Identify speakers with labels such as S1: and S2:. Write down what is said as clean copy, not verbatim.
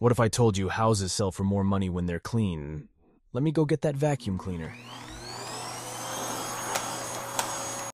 S1: What if I told you houses sell for more money when they're clean? Let me go get that vacuum cleaner.